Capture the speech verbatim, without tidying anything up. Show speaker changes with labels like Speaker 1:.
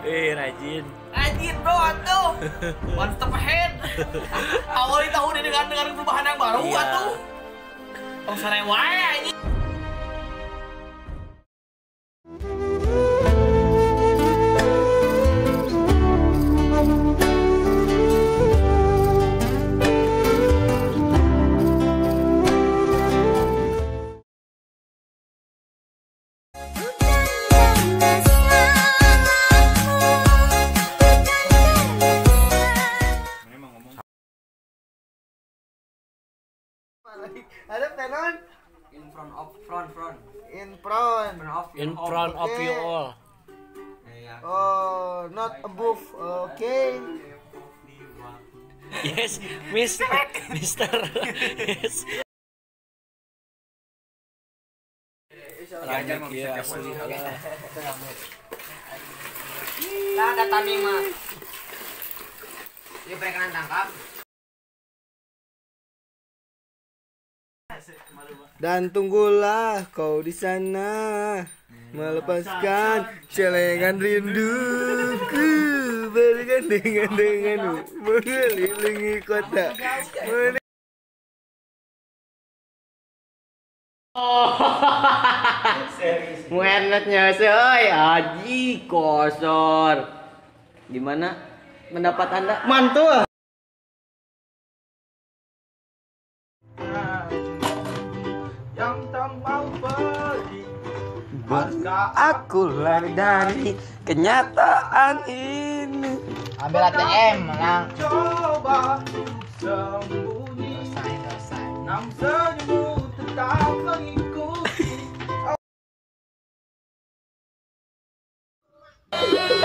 Speaker 1: Eh, rajin.
Speaker 2: Rajin bro, atuh. One step ahead. Awali tahun ini dengan dengan perubahan yang baru,
Speaker 1: iya.
Speaker 2: atuh. Oh, sana yang wae anjing.
Speaker 3: Ada tenon
Speaker 4: in front of front front
Speaker 3: in front
Speaker 1: In front of you all.
Speaker 3: oh not above. Okay.
Speaker 1: Yes, Miss Mister. Yes. Raja ya asli.
Speaker 4: Lah ada taming mah. Dia perekanan tangkap.
Speaker 3: Dan tunggulah kau di sana melepaskan celengan rinduku bergandengan denganmu mengelilingi kota.
Speaker 4: Muenetnya seuy aji kosor. Gimana pendapat Anda?
Speaker 3: Mantul. Yang tak mau pergi, aku lari dari kenyataan ini.
Speaker 4: Ambil A T M, menang.
Speaker 3: Coba sembunyi, nam senyummu tetap mengikuti.